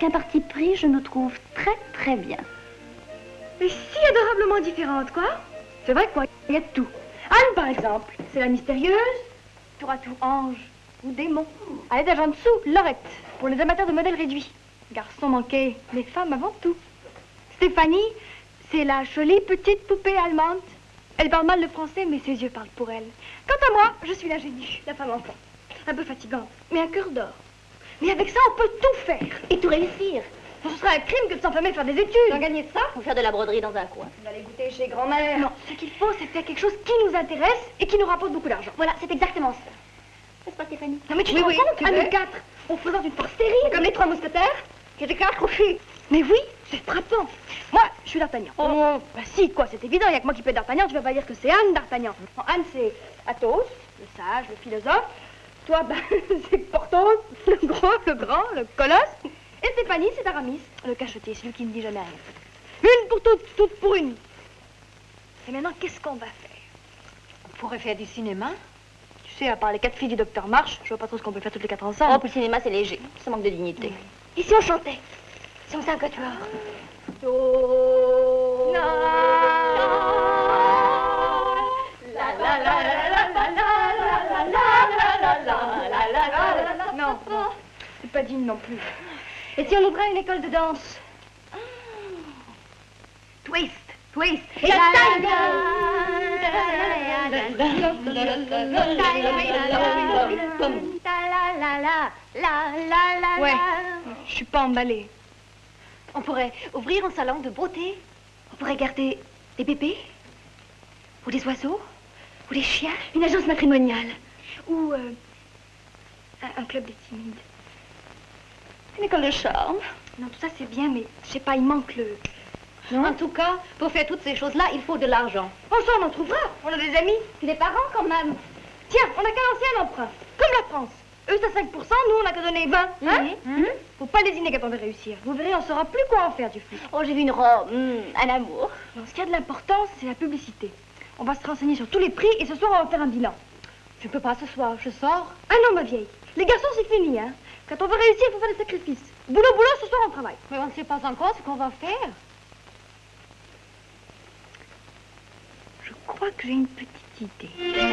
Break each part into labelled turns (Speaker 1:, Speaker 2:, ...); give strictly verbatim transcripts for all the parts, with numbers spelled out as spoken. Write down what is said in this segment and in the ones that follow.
Speaker 1: qu'un parti pris, je nous trouve très très bien.
Speaker 2: Mais si adorablement différente, quoi. C'est vrai quoi, il y a de tout. Anne, par exemple, c'est la mystérieuse, tour à tour ange ou démon. À l'étage en dessous, Laurette, pour les amateurs de modèles réduits. Garçon manqué, les femmes avant tout. Stéphanie, c'est la jolie petite poupée allemande. Elle parle mal le français, mais ses yeux parlent pour elle. Quant à moi, je suis l'ingénue, la femme enfant. Un peu fatigante, mais un cœur d'or. Mais avec ça, on peut tout faire.
Speaker 1: Et tout réussir.
Speaker 2: Ce serait un crime que de s'enfermer faire des études.
Speaker 1: Sans gagner de ça, ou faire de la broderie dans un coin.
Speaker 2: Vous allez goûter chez grand-mère. Non, ce qu'il faut, c'est faire quelque chose qui nous intéresse et qui nous rapporte beaucoup d'argent.
Speaker 1: Voilà, c'est exactement ça. N'est-ce pas, Stéphanie?
Speaker 2: Non, mais tu
Speaker 1: oui,
Speaker 2: te rends
Speaker 1: oui,
Speaker 2: compte,
Speaker 1: tu
Speaker 2: à
Speaker 1: veux.
Speaker 2: nous quatre, on présente une farce terrible. Comme les trois mousquetaires qui étaient accrochés. Mais oui, c'est frappant. Moi, je suis d'Artagnan. Oh, bah si, quoi, c'est évident, il n'y a que moi qui peux être d'Artagnan, tu vas pas dire que c'est Anne d'Artagnan. Non, Anne, c'est Athos, le sage, le philosophe. Toi, bah, c'est Porthos, le gros, le grand, le colosse. Et Stéphanie, c'est Aramis, le cachetier, celui qui ne dit jamais rien. Une pour toutes, toutes pour une. Et maintenant, qu'est-ce qu'on va faire? On pourrait faire du cinéma. Tu sais, à part les quatre filles du docteur March, je vois pas trop ce qu'on peut faire toutes les quatre ensemble.
Speaker 1: Oh, puis le cinéma, c'est léger. Ça manque de dignité.
Speaker 2: Mmh. Et si on chantait? Si on faisait un quatuor? Do... La... La la la la la la la la la la la. Non, non, c'est pas digne non plus. Et si on ouvrait une école de danse? Twist, twist. Et la ouais, je suis pas emballée.
Speaker 1: On pourrait ouvrir un salon de beauté.
Speaker 2: On pourrait garder des bébés, ou des oiseaux, ou des chiens, une agence matrimoniale, ou euh, un, un club des timides. Une école de charme. Non, tout ça c'est bien, mais je sais pas, il manque le...
Speaker 1: Non? En tout cas, pour faire toutes ces choses-là, il faut de l'argent.
Speaker 2: Oh, ça on en trouvera. On a des amis.
Speaker 1: Puis des parents quand même.
Speaker 2: Tiens, on n'a qu'un ancien emprunt, comme la France. Eux, c'est cinq pour cent, nous, on n'a qu'à donner vingt. Hein?
Speaker 1: Mmh. Mmh.
Speaker 2: Faut pas lésiner quand on veut réussir. Vous verrez, on saura plus quoi en faire du fric.
Speaker 1: Oh, j'ai vu une robe, mmh, un amour.
Speaker 2: Non, ce qui a de l'importance, c'est la publicité. On va se renseigner sur tous les prix et ce soir, on va faire un bilan.
Speaker 1: Je peux pas ce soir, je sors.
Speaker 2: Ah non, ma vieille. Les garçons, c'est fini, hein. Quand on veut réussir, il faut faire des sacrifices. Boulot, boulot, ce soir, on travaille.
Speaker 1: Mais on ne sait pas encore ce qu'on va faire.
Speaker 2: Je crois que j'ai une petite idée.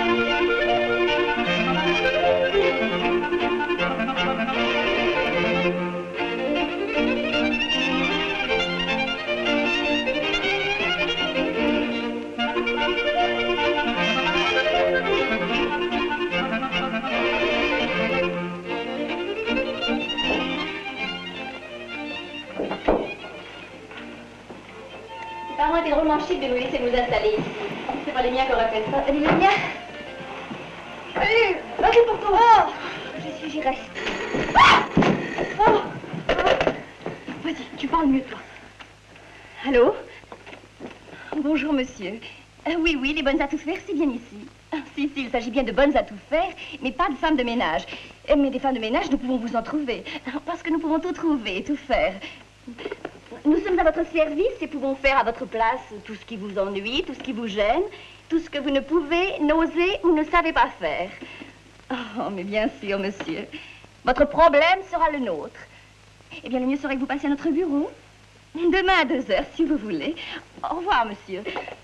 Speaker 1: Les parents étaient drôlement chic de nous laisser nous installer ici. C'est pas les miens qui auraient fait ça. Allez, les miens.
Speaker 2: Allez, vas-y pour toi. Oh, j'y suis, j'y reste. Ah oh. Vas-y, tu parles mieux, toi.
Speaker 1: Allô? Bonjour, monsieur. Euh, oui, oui, les bonnes à tout faire, c'est bien ici. Ah, si, si, il s'agit bien de bonnes à tout faire, mais pas de femmes de ménage. Euh, mais des femmes de ménage, nous pouvons vous en trouver. Parce que nous pouvons tout trouver, tout faire. Nous sommes à votre service et pouvons faire à votre place tout ce qui vous ennuie, tout ce qui vous gêne, tout ce que vous ne pouvez, n'osez ou ne savez pas faire. Oh, mais bien sûr, monsieur. Votre problème sera le nôtre. Eh bien, le mieux serait que vous passiez à notre bureau. Demain à deux heures, si vous voulez. Au revoir, monsieur.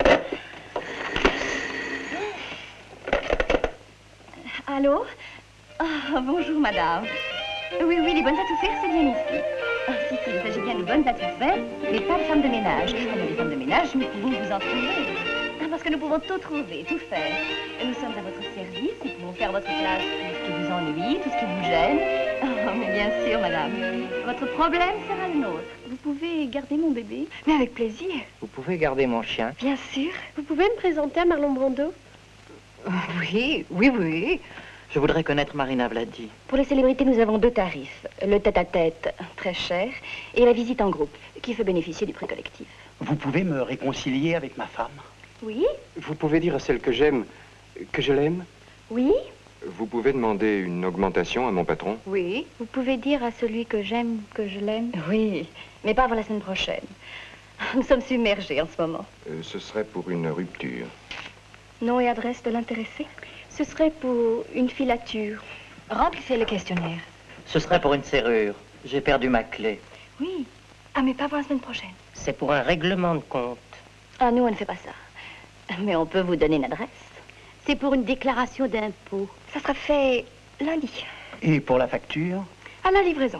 Speaker 1: Allô? Oh, bonjour, madame. Oui, oui, les bonnes à tout faire, c'est bien ici. Ah, si, si, il s'agit bien de bonnes à tout faire, mais pas de femmes de ménage. Ah, mais les femmes de ménage, nous pouvons vous en trouver. Ah, parce que nous pouvons tout trouver, tout faire. Nous sommes à votre service et pouvons faire à votre place tout ce qui vous ennuie, tout ce qui vous gêne. Oh, mais bien sûr, madame. Votre problème sera le nôtre. Vous pouvez garder mon bébé?
Speaker 2: Mais avec plaisir.
Speaker 3: Vous pouvez garder mon chien?
Speaker 2: Bien sûr. Vous pouvez me présenter à Marlon Brando?
Speaker 3: Oui, oui, oui. Je voudrais connaître Marina Vladi.
Speaker 1: Pour les célébrités, nous avons deux tarifs. Le tête-à-tête, très cher, et la visite en groupe, qui fait bénéficier du prix collectif.
Speaker 4: Vous pouvez me réconcilier avec ma femme?
Speaker 2: Oui?
Speaker 5: Vous pouvez dire à celle que j'aime que je l'aime?
Speaker 2: Oui?
Speaker 5: Vous pouvez demander une augmentation à mon patron?
Speaker 2: Oui. Vous pouvez dire à celui que j'aime que je l'aime?
Speaker 1: Oui, mais pas avant la semaine prochaine. Nous sommes submergés en ce moment.
Speaker 5: Euh, ce serait pour une rupture.
Speaker 2: Nom et adresse de l'intéressé? Ce serait pour une filature.
Speaker 1: Remplissez le questionnaire.
Speaker 3: Ce serait pour une serrure. J'ai perdu ma clé.
Speaker 2: Oui. Ah, mais pas pour la semaine prochaine.
Speaker 6: C'est pour un règlement de compte.
Speaker 1: Ah, nous, on ne fait pas ça. Mais on peut vous donner une adresse.
Speaker 7: C'est pour une déclaration d'impôt.
Speaker 2: Ça sera fait lundi.
Speaker 4: Et pour la facture?
Speaker 2: À la livraison.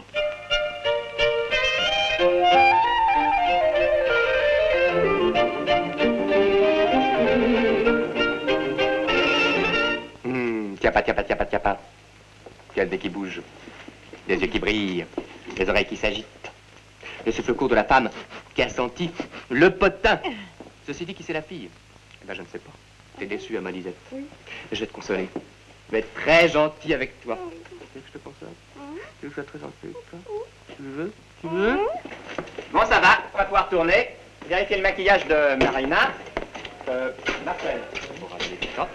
Speaker 8: Hum, tiens pas, tiens pas, tiens pas, tiens pas. Il y a le nez qui bouge, les yeux qui brillent, les oreilles qui s'agitent. Le souffle court de la femme qui a senti le potin. Ceci dit, qui c'est la fille? Eh ben, je ne sais pas. T'es déçue, Amalie Lisette. Oui. Je vais te consoler. Je vais être très gentil avec toi. Tu veux que je te console? Tu veux que je sois très gentil avec toi? Tu veux? Tu veux? Bon, ça va. On va pouvoir tourner. Vérifier le maquillage de Marina. Euh, Marcel. Pour ramener les top.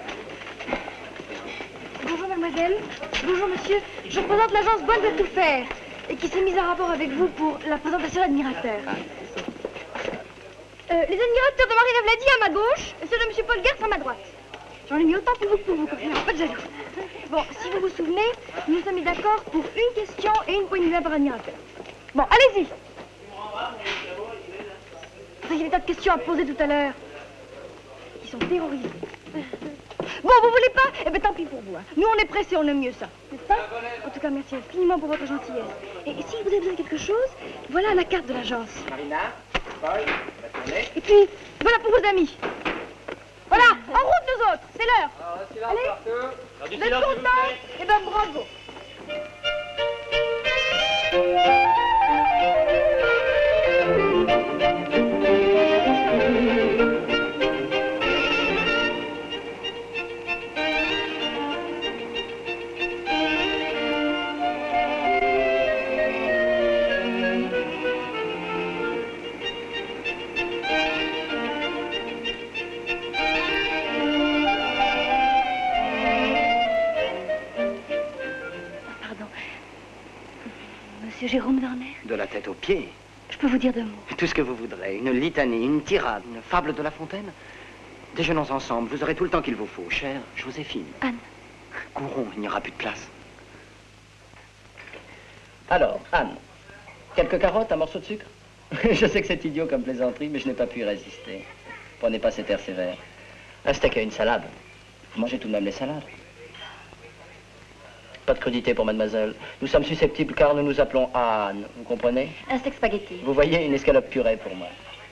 Speaker 2: Bonjour, mademoiselle. Bonjour, monsieur. Je représente l'agence Bonnes à tout faire et qui s'est mise en rapport avec vous pour la présentation d'admirateurs.
Speaker 8: Ah,
Speaker 2: Euh, les admirateurs de Marina Vladi à ma gauche et ceux de monsieur Paul Gertz à ma droite. J'en ai mis autant pour vous que pour vous, comme ça, pas de jaloux. Bon, si vous vous souvenez, nous nous sommes mis d'accord pour une question et une poignée de main par admirateur. Bon, allez-y. Il y avait tas de questions à poser tout à l'heure. Ils sont terrorisés. Bon, vous voulez pas? Eh bien, tant pis pour vous. Hein. Nous, on est pressés, on aime mieux ça. N'est-ce pas? En tout cas, merci infiniment pour votre gentillesse. Et, et si vous avez besoin de quelque chose, voilà la carte de l'agence.
Speaker 8: Marina, Paul, on va tourner.
Speaker 2: Et puis, voilà pour vos amis. Voilà, en route nous autres, c'est l'heure. Allez, vous êtes contents? Eh ben, bravo. Monsieur Jérôme Dorner?
Speaker 3: De la tête aux pieds.
Speaker 2: Je peux vous dire deux mots.
Speaker 3: Tout ce que vous voudrez. Une litanie, une tirade, une fable de La Fontaine. Déjeunons ensemble. Vous aurez tout le temps qu'il vous faut. Chère Joséphine.
Speaker 2: Anne.
Speaker 3: Courons, il n'y aura plus de place.
Speaker 9: Alors, Anne, quelques carottes, un morceau de sucre? Je sais que c'est idiot comme plaisanterie, mais je n'ai pas pu y résister. Prenez pas cet air sévère. Un steak et une salade. Vous mangez tout de même les salades. Pas de crudité pour mademoiselle. Nous sommes susceptibles car nous nous appelons Anne. Vous comprenez?
Speaker 1: Un steak spaghetti.
Speaker 9: Vous voyez, une escalope purée pour moi.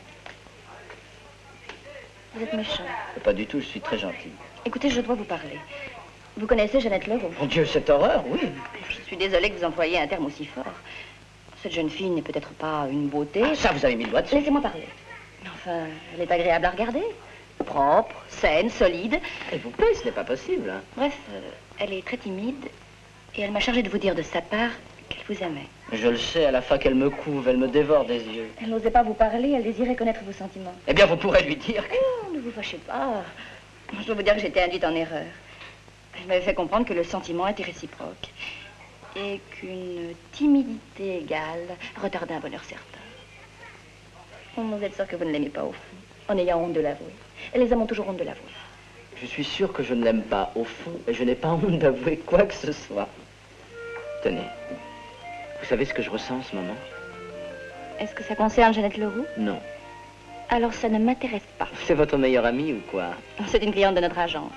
Speaker 1: Vous êtes méchant.
Speaker 9: Pas du tout, je suis très gentil.
Speaker 1: Écoutez, je dois vous parler. Vous connaissez Jeannette Leroux?
Speaker 9: Mon Dieu, cette horreur, oui.
Speaker 1: Je suis désolée que vous employiez un terme aussi fort. Cette jeune fille n'est peut-être pas une beauté.
Speaker 9: Ah, ça, vous avez mis le doigt dessus.
Speaker 1: Laissez-moi parler. Enfin, elle est agréable à regarder. Propre, saine, solide.
Speaker 9: Et vous plaît, ce n'est pas possible. Hein.
Speaker 1: Bref, euh, elle est très timide. Et elle m'a chargé de vous dire de sa part qu'elle vous aimait.
Speaker 9: Je le sais, à la fin qu'elle me couve, elle me dévore des yeux.
Speaker 1: Elle n'osait pas vous parler, elle désirait connaître vos sentiments.
Speaker 9: Eh bien, vous pourrez lui dire que...
Speaker 1: Oh, ne vous fâchez pas. Je dois vous dire que j'étais induite en erreur. Elle m'avait fait comprendre que le sentiment était réciproque. Et qu'une timidité égale retardait un bonheur certain. Oh, vous êtes sûr que vous ne l'aimez pas au fond, en ayant honte de l'avouer. Et les hommes ont toujours honte de l'avouer.
Speaker 9: Je suis sûr que je ne l'aime pas au fond, et je n'ai pas honte d'avouer quoi que ce soit. Tenez, vous savez ce que je ressens en ce moment?
Speaker 1: Est-ce que ça concerne Jeannette Leroux?
Speaker 9: Non.
Speaker 1: Alors ça ne m'intéresse pas.
Speaker 9: C'est votre meilleure amie ou quoi?
Speaker 1: C'est une cliente de notre agence.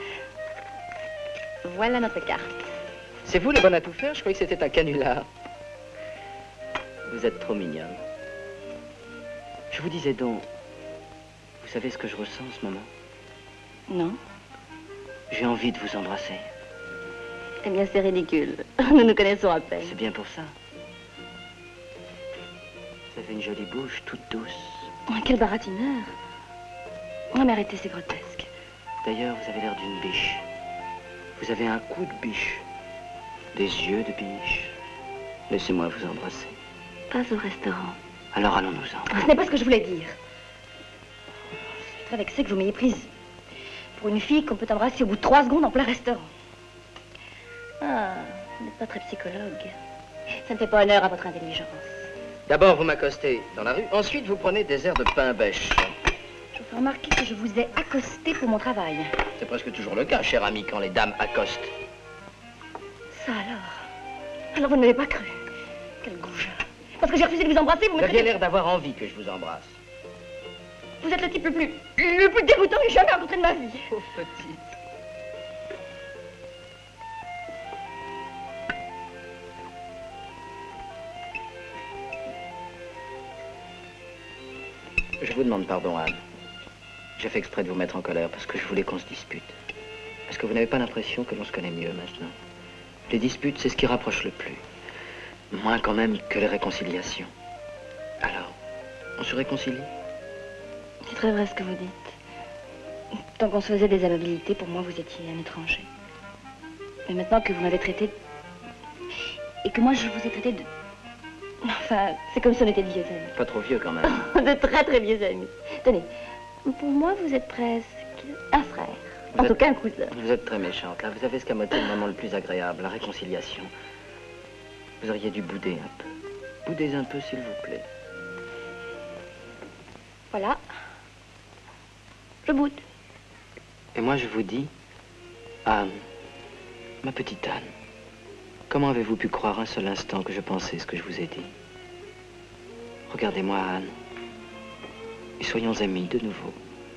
Speaker 1: Voilà notre carte.
Speaker 9: C'est vous le bon à tout faire? Je croyais que c'était un canular. Vous êtes trop mignonne. Je vous disais donc, vous savez ce que je ressens en ce moment?
Speaker 1: Non.
Speaker 9: J'ai envie de vous embrasser.
Speaker 1: Eh bien, c'est ridicule. Nous nous connaissons à peine.
Speaker 9: C'est bien pour ça. Vous avez une jolie bouche, toute douce.
Speaker 1: Oh, quel baratineur. Oh, mais arrêtez, c'est grotesque.
Speaker 9: D'ailleurs, vous avez l'air d'une biche. Vous avez un cou de biche. Des yeux de biche. Laissez-moi vous embrasser.
Speaker 1: Pas au restaurant.
Speaker 9: Alors allons-nous-en.
Speaker 1: Ce n'est pas ce que je voulais dire. Je suis très vexée que vous m'ayez prise pour une fille qu'on peut embrasser au bout de trois secondes en plein restaurant. Ah, vous n'êtes pas très psychologue. Ça ne fait pas honneur à votre intelligence.
Speaker 9: D'abord, vous m'accostez dans la rue. Ensuite, vous prenez des airs de pain bêche.
Speaker 1: Je vous fais remarquer que je vous ai accosté pour mon travail.
Speaker 9: C'est presque toujours le cas, cher ami, quand les dames accostent.
Speaker 1: Ça alors. Alors vous ne m'avez pas cru. Quel goujat. Parce que j'ai refusé de vous embrasser, vous me
Speaker 9: Vous aviez
Speaker 1: traitez...
Speaker 9: l'air d'avoir envie que je vous embrasse.
Speaker 1: Vous êtes le type le plus... le plus dégoûtant que j'ai jamais rencontré de ma vie.
Speaker 9: Pauvre petite. Je vous demande pardon, Anne. J'ai fait exprès de vous mettre en colère parce que je voulais qu'on se dispute. Est-ce que vous n'avez pas l'impression que l'on se connaît mieux maintenant? Les disputes, c'est ce qui rapproche le plus. Moins quand même que les réconciliations. Alors, on se réconcilie?
Speaker 1: C'est très vrai ce que vous dites. Tant qu'on se faisait des amabilités, pour moi, vous étiez un étranger. Mais maintenant que vous m'avez traité... Et que moi, je vous ai traité de... Enfin, c'est comme si on était de vieux amis.
Speaker 9: Pas trop vieux quand même.
Speaker 1: De très très vieux amis. Tenez, pour moi, vous êtes presque un frère.
Speaker 9: Vous
Speaker 1: en
Speaker 9: êtes...
Speaker 1: tout cas, un cousin.
Speaker 9: Vous êtes très méchante. Là, vous avez escamoté le moment le plus agréable, la réconciliation. Vous auriez dû bouder un peu. Boudez un peu, s'il vous plaît.
Speaker 1: Voilà. Je boude.
Speaker 9: Et moi, je vous dis, Anne, ma petite Anne, comment avez-vous pu croire un seul instant que je pensais ce que je vous ai dit? Regardez-moi, Anne, et soyons amis de nouveau.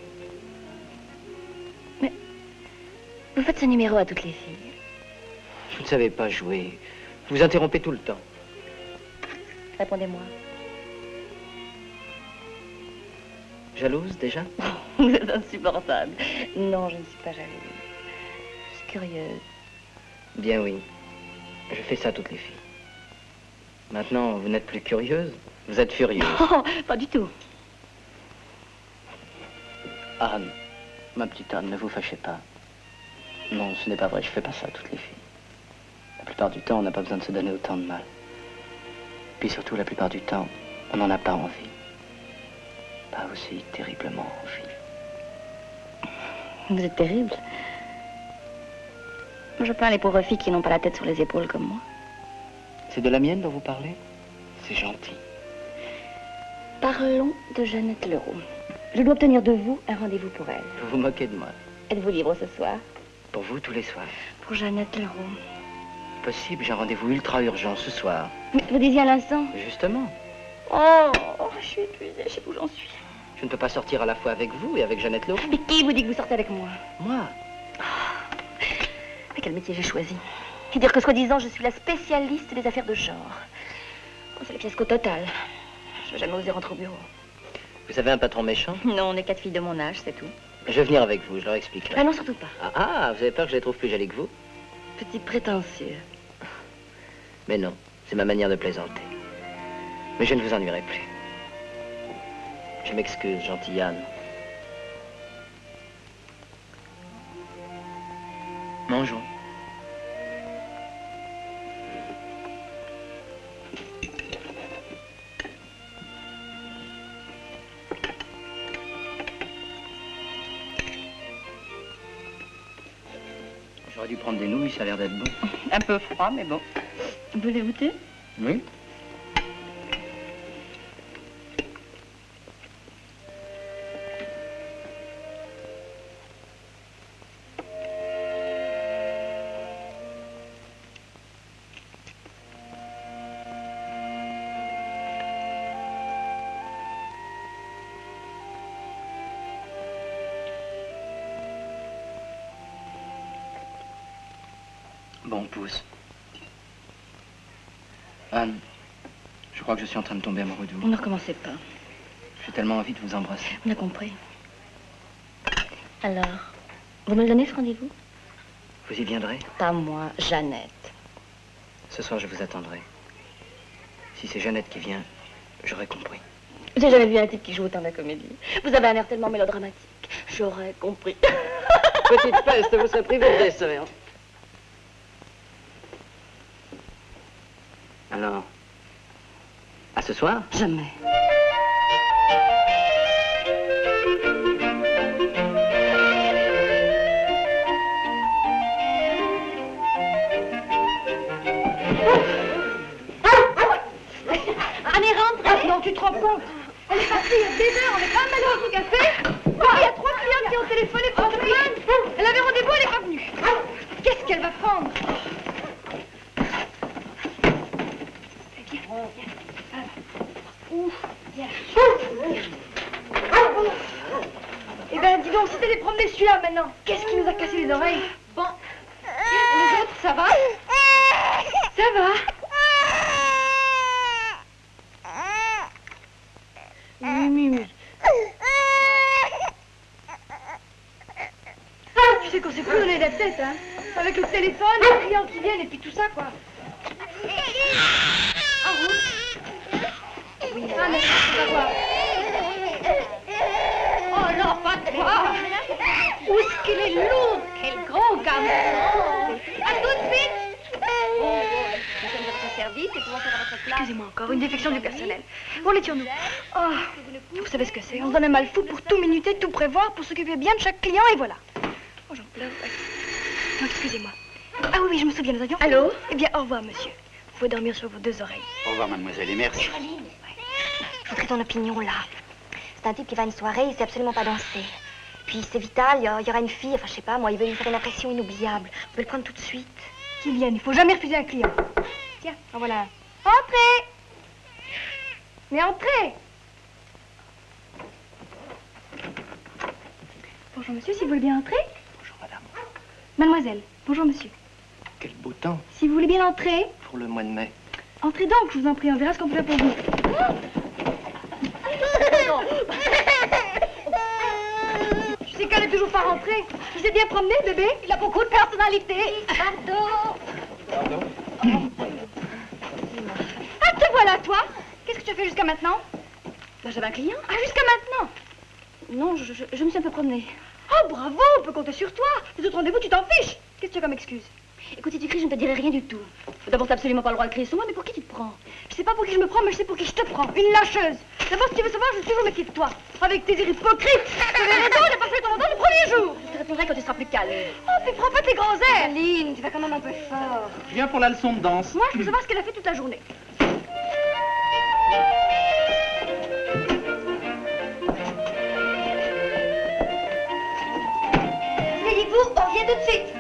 Speaker 1: Mais vous faites ce numéro à toutes les filles.
Speaker 9: Vous ne savez pas jouer. Vous vous interrompez tout le temps.
Speaker 1: Répondez-moi.
Speaker 9: Jalouse, déjà?
Speaker 1: Vous êtes insupportable. Non, je ne suis pas jalouse. Je suis curieuse.
Speaker 9: Bien oui. Je fais ça à toutes les filles. Maintenant, vous n'êtes plus curieuse, vous êtes furieuse.
Speaker 1: Oh, pas du tout.
Speaker 9: Anne, ma petite Anne, ne vous fâchez pas. Non, ce n'est pas vrai, je fais pas ça à toutes les filles. La plupart du temps, on n'a pas besoin de se donner autant de mal. Puis surtout, la plupart du temps, on n'en a pas envie. Pas aussi terriblement envie.
Speaker 1: Vous êtes terrible. Je plains les pauvres filles qui n'ont pas la tête sur les épaules comme moi.
Speaker 9: C'est de la mienne dont vous parlez? C'est gentil.
Speaker 1: Parlons de Jeannette Leroux. Je dois obtenir de vous un rendez-vous pour elle.
Speaker 9: Vous vous moquez de moi.
Speaker 1: Êtes-vous libre ce soir?
Speaker 9: Pour vous, tous les soirs.
Speaker 1: Pour Jeannette Leroux.
Speaker 9: Possible, j'ai un rendez-vous ultra urgent ce soir.
Speaker 1: Mais vous disiez à l'instant?
Speaker 9: Justement.
Speaker 1: Oh, oh, je suis épuisée, je sais où j'en suis.
Speaker 9: Je ne peux pas sortir à la fois avec vous et avec Jeannette Leroux.
Speaker 1: Mais qui vous dit que vous sortez avec moi?
Speaker 9: Moi?
Speaker 1: Mais quel métier j'ai choisi? Et dire que soi-disant, je suis la spécialiste des affaires de genre. Oh, c'est le fiasco total. Je vais jamais oser rentrer au bureau.
Speaker 9: Vous avez un patron méchant?
Speaker 1: Non, on est quatre filles de mon âge, c'est tout.
Speaker 9: Je vais venir avec vous, je leur expliquerai.
Speaker 1: Ah non, surtout pas.
Speaker 9: Ah, ah, vous avez peur que je les trouve plus jolies que vous?
Speaker 1: Petit prétentieux.
Speaker 9: Mais non, c'est ma manière de plaisanter. Mais je ne vous ennuierai plus. Je m'excuse, gentille Anne. Mangeons. J'aurais dû prendre des nouilles, ça a l'air d'être bon.
Speaker 1: Un peu froid, mais bon. Vous voulez goûter?
Speaker 9: Oui. Bon pouce. Anne, je crois que je suis en train de tomber amoureux de vous.
Speaker 1: Ne recommencez pas.
Speaker 9: J'ai tellement envie de vous embrasser.
Speaker 1: On a compris. Alors, vous me le donnez ce rendez-vous?
Speaker 9: Vous y viendrez?
Speaker 1: Pas moi, Jeannette.
Speaker 9: Ce soir, je vous attendrai. Si c'est Jeannette qui vient, j'aurai compris.
Speaker 1: J'ai jamais vu un type qui joue autant de la comédie. Vous avez un air tellement mélodramatique. J'aurais compris.
Speaker 9: Petite peste, vous serez privé de dessert. Alors, à ce soir?
Speaker 1: Jamais.
Speaker 2: Allez, rentre. Non, tu te rends compte? On est parti il y a des heures, on est pas mal au café. Il y a trois clientes qui ont téléphoné pour se plaindre. Elle avait rendez-vous, elle est pas venue. Qu'est-ce qu'elle va prendre? dis donc, si t'allais promener celui-là maintenant, qu'est-ce qui nous a cassé les oreilles? Bon. Et les autres, ça va? Ça va? Mimi. Tu sais qu'on s'est plus donné la tête, hein? Avec le téléphone, les clients qui viennent et puis tout ça, quoi. En route. Oui, ah, mais on va voir.
Speaker 7: Oh non, pas toi! Où est-ce qu'il est lourd? Quel gros garçon! À tout de suite!
Speaker 2: Bon, nous sommes à votre service et pouvons faire à votre place. Excusez-moi encore, une défection du personnel. Bon, les nous. Oh, vous savez ce que c'est. On se donne un mal fou pour tout minuter, tout prévoir, pour s'occuper bien de chaque client et voilà. Oh, j'en pleure. Ouais. Non, excusez-moi. Ah oui, oui, je me souviens, nous avions...
Speaker 1: Allô?
Speaker 2: Eh bien, au revoir, monsieur. Vous pouvez dormir sur vos deux oreilles.
Speaker 4: Au revoir, mademoiselle, et merci.
Speaker 1: Caroline, je voudrais ton opinion, là. C'est un type qui va à une soirée, il sait absolument pas danser. Puis c'est vital, il y, y aura une fille, enfin je sais pas, moi, il veut lui faire une impression inoubliable. Vous pouvez le prendre tout de suite.
Speaker 2: Qu'il vienne, il faut jamais refuser un client. Tiens, en voilà un. Entrez! Mais entrez! Bonjour monsieur, si vous voulez bien entrer.
Speaker 8: Bonjour madame.
Speaker 2: Mademoiselle, bonjour monsieur.
Speaker 8: Quel beau temps
Speaker 2: Si vous voulez bien entrer.
Speaker 8: pour le mois de mai.
Speaker 2: Entrez donc, je vous en prie, on verra ce qu'on peut faire pour vous. Tu sais qu'elle est toujours pas rentrée. Tu sais bien promener, bébé?
Speaker 7: Il a beaucoup de personnalité. Pardon.
Speaker 8: Pardon?
Speaker 2: Ah, te voilà, toi. Qu'est-ce que tu as fait jusqu'à maintenant?
Speaker 1: Ben, j'avais un client.
Speaker 2: Ah, jusqu'à maintenant?
Speaker 1: Non, je, je, je me suis un peu promenée.
Speaker 2: Oh, bravo, on peut compter sur toi. Les autres rendez-vous, tu t'en fiches. Qu'est-ce que tu as comme excuse?
Speaker 1: Écoute, si tu cries, je ne te dirai rien du tout. D'abord, t'as absolument pas le droit de crier sur moi, mais pour qui tu te prends?
Speaker 2: Je sais pas pour qui je me prends, mais je sais pour qui je te prends. Une lâcheuse. D'abord, si tu veux savoir, je suis toujours méfiée de toi. Avec tes airs hypocrites. Tu avais raison, j'ai pas fait ton entendre le premier jour.
Speaker 1: Je te répondrai quand tu seras plus calme.
Speaker 2: Oh, puis prends pas tes grands airs. Aline, tu vas quand même un peu fort.
Speaker 4: Je viens pour la leçon de danse.
Speaker 2: Moi, je veux savoir ce qu'elle a fait toute la journée.
Speaker 1: Asseyez-vous, on vient tout de suite.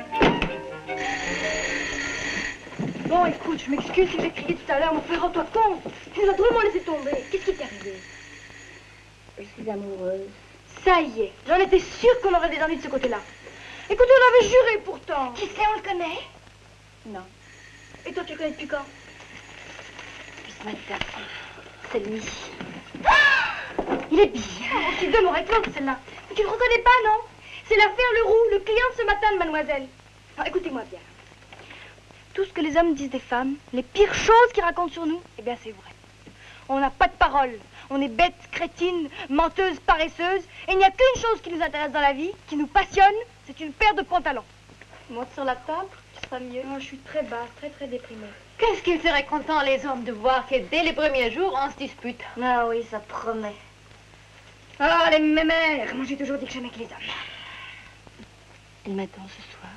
Speaker 2: Bon, écoute, je m'excuse si j'ai crié tout à l'heure, mais enfin, rends-toi compte. Tu nous as drôlement laissé tomber. Qu'est-ce qui t'est arrivé?
Speaker 1: Je suis amoureuse.
Speaker 2: Ça y est, j'en étais sûre qu'on aurait des ennuis de ce côté-là. Écoute, on avait juré pourtant.
Speaker 1: Qui sait, on le connaît? Non.
Speaker 2: Et toi, tu le connais depuis quand?
Speaker 1: Depuis ce matin. C'est lui.
Speaker 2: Ah, il est bien. Oh, c'est deux m'aurait clos, celle-là. Mais tu le reconnais pas, non? C'est l'affaire Leroux, le client de ce matin de mademoiselle. Alors, écoutez-moi bien. Tout ce que les hommes disent des femmes, les pires choses qu'ils racontent sur nous, eh bien, c'est vrai. On n'a pas de parole. On est bêtes, crétines, menteuses, paresseuses. Et il n'y a qu'une chose qui nous intéresse dans la vie, qui nous passionne, c'est une paire de pantalons.
Speaker 1: Monte sur la table, tu seras mieux.
Speaker 2: Oh, je suis très basse, très très déprimée.
Speaker 7: Qu'est-ce qu'ils seraient contents, les hommes, de voir que dès les premiers jours, on se dispute.
Speaker 1: Ah oui, ça promet.
Speaker 2: Ah, les mémères. Moi, j'ai toujours dit que j'aimais que les hommes.
Speaker 1: Il m'attend ce soir.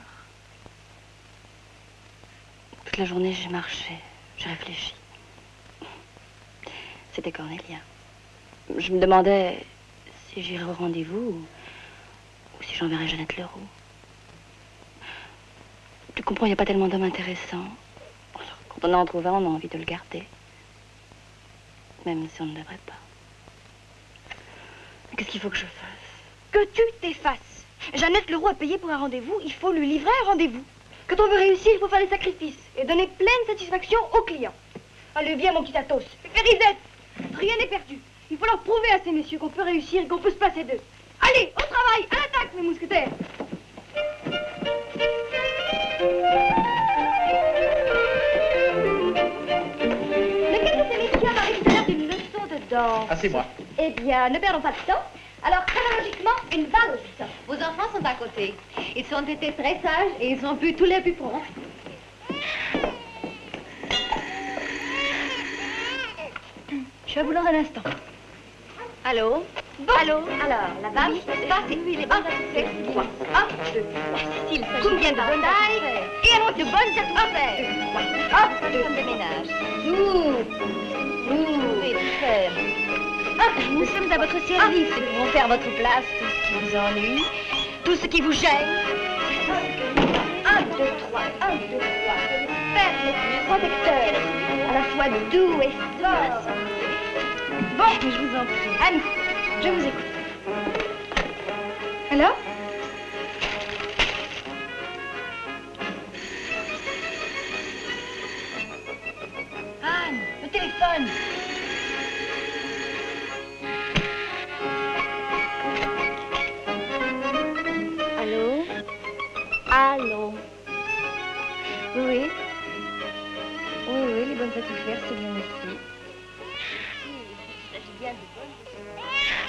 Speaker 1: Toute la journée, j'ai marché, j'ai réfléchi. C'était Cornélia. Je me demandais si j'irais au rendez-vous ou, ou si j'enverrais Jeannette Leroux. Tu comprends, il n'y a pas tellement d'hommes intéressants. Quand on en trouve un, on a envie de le garder. Même si on ne devrait pas. Qu'est-ce qu'il faut que je fasse?
Speaker 2: Que tu t'effaces. Jeannette Leroux a payé pour un rendez-vous, il faut lui livrer un rendez-vous. Quand on veut réussir, il faut faire des sacrifices et donner pleine satisfaction aux clients. Allez, viens, mon petit Athos. Férisette, rien n'est perdu. Il faut leur prouver à ces messieurs qu'on peut réussir et qu'on peut se passer d'eux. Allez, au travail, à l'attaque, mes mousquetaires.
Speaker 1: Lequel de ces messieurs a récupéré une leçon de danse?
Speaker 4: Ah, c'est moi.
Speaker 1: Eh bien, ne perdons pas de temps. Alors, chronologiquement, une valse.
Speaker 7: Vos enfants sont à côté. Ils ont été très sages et ils ont bu tous les biberons.
Speaker 2: Je vais vous dans un instant.
Speaker 1: Allô?
Speaker 2: Bon.
Speaker 1: Allô? Alors, la valse, c'est passé. Oui, les bonnes affaires. Trois. Un, deux, trois. S'il s'agit
Speaker 2: Combien de bonnes
Speaker 1: tailles
Speaker 2: affaires?
Speaker 1: et alors de bonnes affaires. Un, deux, femme de ménage. Nous, nous pouvez faire. Ah, nous sommes à votre service. Nous pouvons faire à votre place tout ce qui vous ennuie, tout ce qui vous gêne. Un, deux, trois. Un, deux, trois. Faire le plus protecteur, à la fois doux et fort. Bon, je vous en prie. Anne, je vous écoute.
Speaker 2: Alors?
Speaker 1: Anne, le téléphone.
Speaker 2: Allô? Allô?
Speaker 1: Oui, oui. Oui, oui, les bonnes à tout faire, c'est bien ici. Il s'agit bien de bonnes.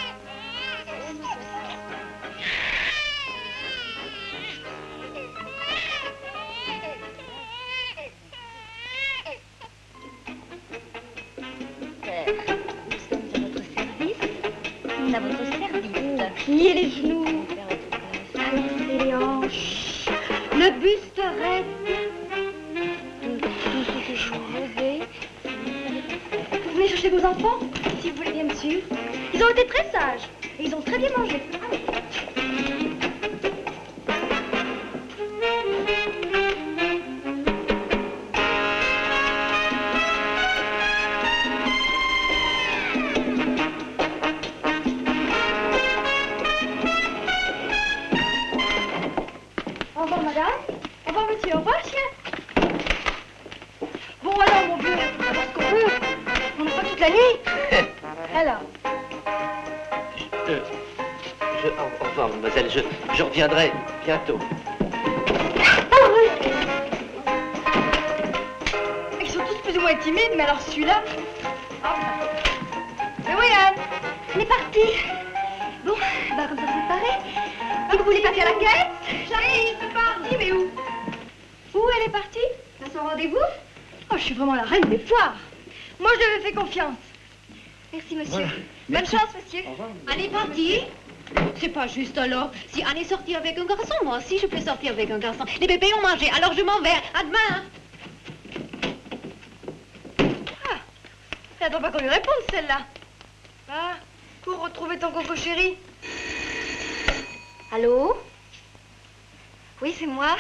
Speaker 1: À votre service.
Speaker 2: Pliez les genoux. Baissez les hanches. Le buste raide.
Speaker 1: Tout ce que je vous veux.
Speaker 2: Vous venez chercher vos enfants? Si vous voulez bien, monsieur. Ils ont été très sages. Et ils ont très bien mangé. Au revoir, madame. Au revoir, monsieur. Au revoir, chien. Bon, alors, mon vieux, on va faire ce qu'on veut. On n'a pas toute la nuit. Alors.
Speaker 8: Je, je, au revoir, mademoiselle. Je, je reviendrai bientôt.
Speaker 2: Ah oui. Ils sont tous plus ou moins timides, mais alors celui-là... Ah, mais oui, Anne. Elle est partie. Bon, bah comme ça c'est pareil. Et vous voulez passer à la caisse? J'arrive, c'est parti, mais où? Où elle est partie? À son rendez-vous? Oh, je suis vraiment la reine des foires. Moi, je lui ai fait confiance. Merci, monsieur.
Speaker 8: Voilà.
Speaker 2: Bonne
Speaker 8: Merci.
Speaker 2: chance, monsieur.
Speaker 8: Au revoir.
Speaker 7: Anne est partie? C'est pas juste alors. Si Anne est sortie avec un garçon, moi aussi je peux sortir avec un garçon. Les bébés ont mangé, alors je m'en vais. À demain. Hein.
Speaker 2: Ah, elle attend pas qu'on lui réponde, celle-là. Ah, pour retrouver ton coco chéri. Allô? Oui, c'est moi.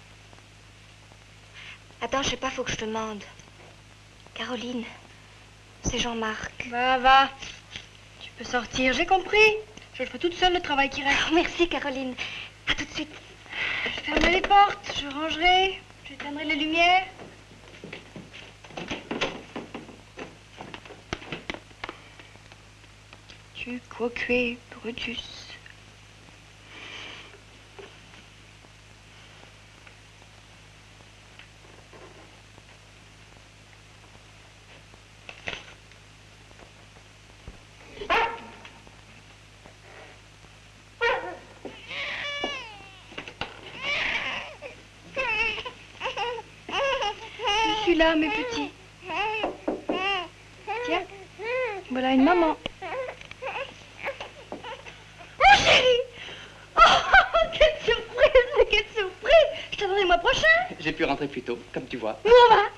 Speaker 2: Attends, je sais pas, faut que je te demande. Caroline, c'est Jean-Marc. Va, va. Tu peux sortir, j'ai compris. Je le ferai toute seule, le travail qui reste. Oh, merci, Caroline. À tout de suite. Je fermerai les portes, je rangerai, j'éteindrai les lumières. Tu quoque, Brutus. Je suis là, mes petits. Tiens, voilà une maman. Oh, chérie! Oh, quelle surprise! Mais quelle surprise! Je t'attendrai le mois prochain.
Speaker 8: J'ai pu rentrer plus tôt, comme tu vois.
Speaker 2: Où on va?